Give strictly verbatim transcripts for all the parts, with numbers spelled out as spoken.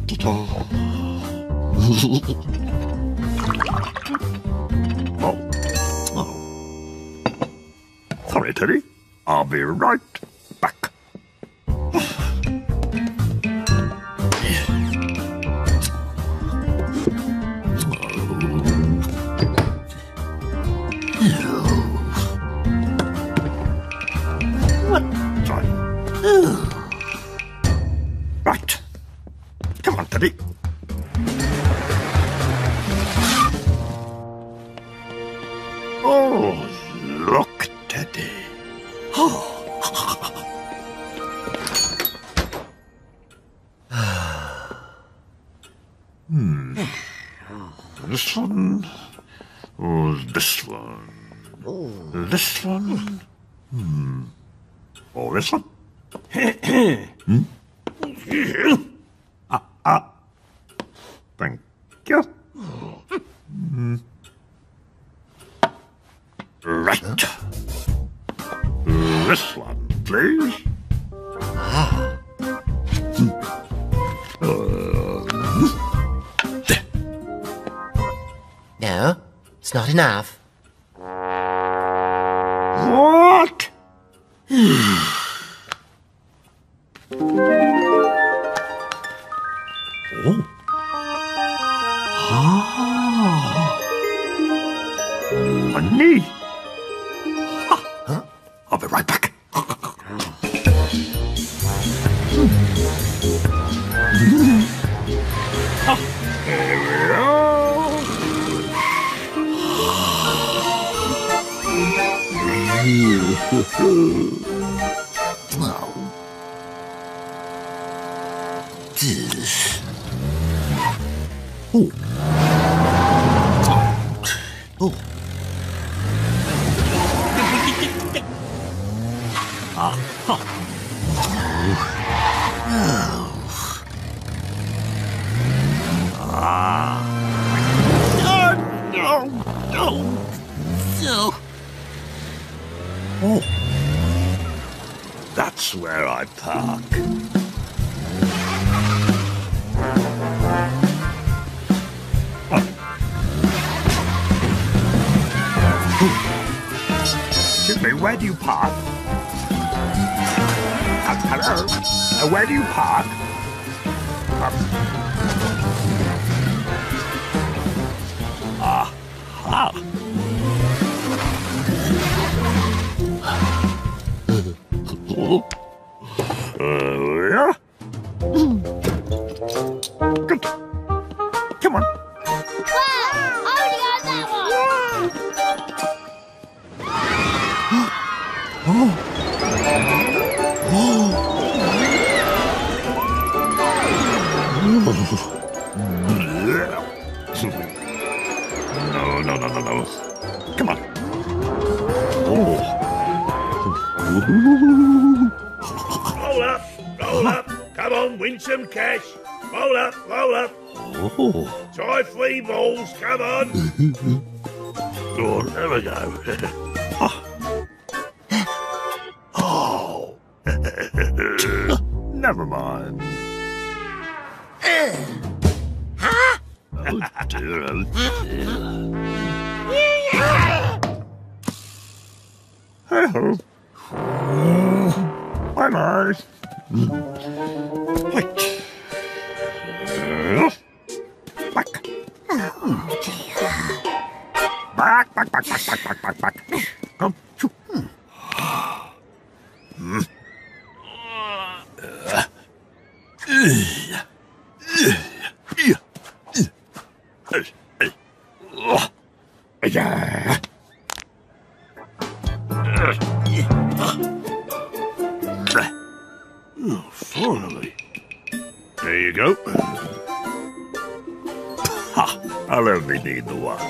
Oh. Oh. Sorry, Teddy. I'll be right back. What? Right. Come on, Teddy. Oh, look, Teddy. Oh. Hmm. This one. Oh, this one. This one. Hmm. Oh, this one. Hmm? Ah, ah. Thank you. Hmm. Right. This one, please. Ah. No, it's not enough. What? Oh. Ah. Money. Huh? I'll be right back. Here we go. Oh. Oh. Oh. Ah. Oh. Ah. Oh, no. No. No. Oh. That's where I park. Excuse me, where do you park? Uh, hello? Uh, where do you park? Um. Ah. Ah. Uh, yeah. Good. Come on. Wow! I already got that one! Oh. No, no, no, no, no. Come on. Oh. Roll up, roll up. Come on, win some cash. Roll up, roll up. Oh. Try three balls, come on. Oh, there we go. Oh. Never mind. Huh? Oh dear, oh dear. Hey-ho. Bye-bye. Wait. Uh, back. Oh, dear. Back, back, back, back, back, back, back, back. Come. Choo. Hmm. Uh. Uh. Yeah. Oh, finally. There you go. Ha! I'll only need the one.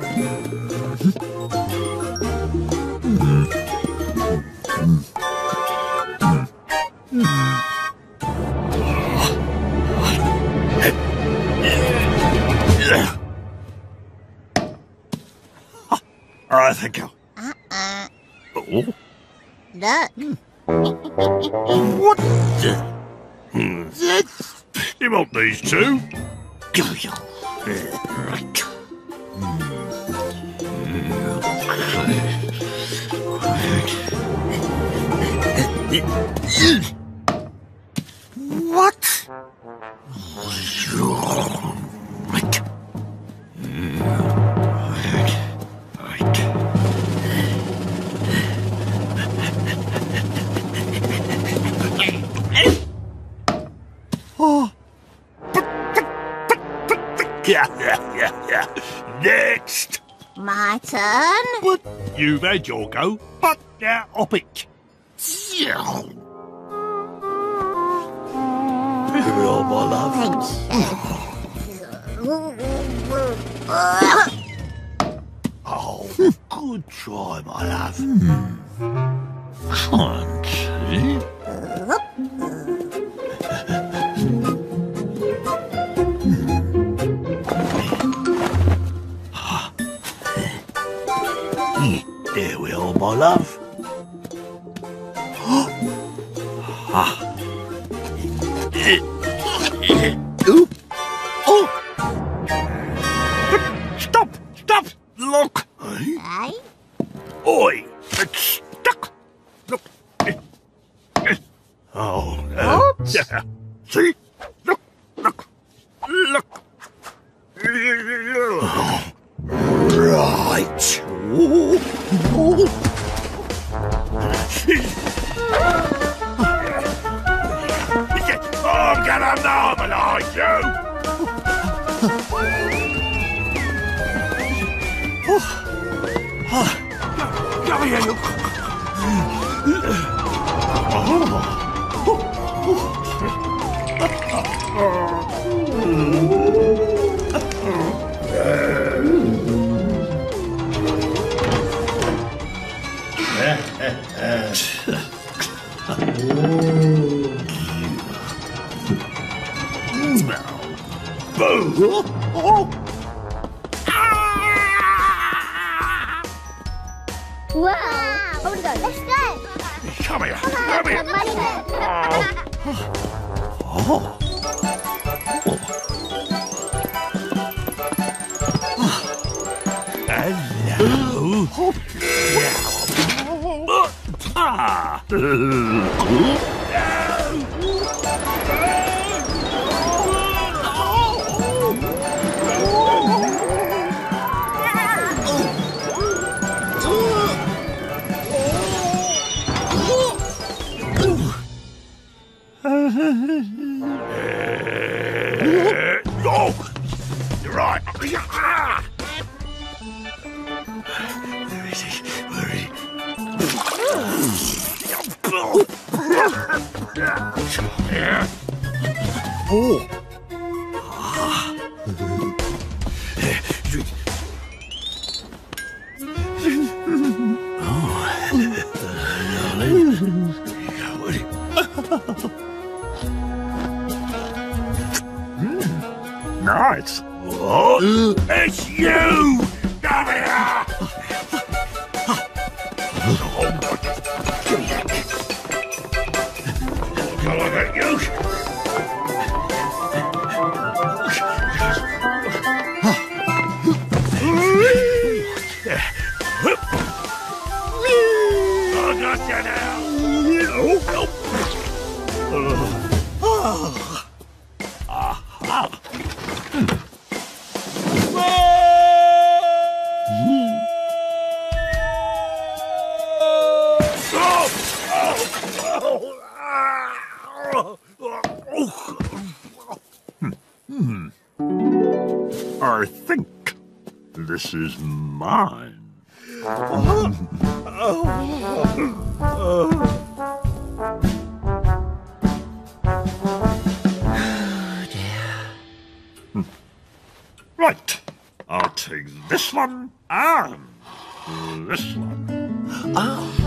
All right, thank you. Uh-uh. Oh? Look. What the? Hmm. That's You want these two? Right. What? Right. Oh. Yeah, yeah, yeah, yeah. Next. My turn. What? You've had your go, but now up it. Yeah. Hello, my love. Oh, good try, my love. Can't see. There we are, my love. Ah. Ooh. Oh! Stop! Stop! Look! Aye. Oi! It's stuck! Look! Oh, uh, Oops. yeah. See? Look! Look! Look! Right! Ooh. Ooh. I'm gonna normalise you! Come here, you. Boo! Oh! Wow. I want to go. Let's go. Come here, come here. Oh! Hello. Ah! Oh, you're right. Ah. Where is he? Where is he? Oh! Nice. What? It's you! Come here! Come on, get you! I got you now! Oh, oh. Aha! I think this is mine. Right. I'll take this one and this one. Oh.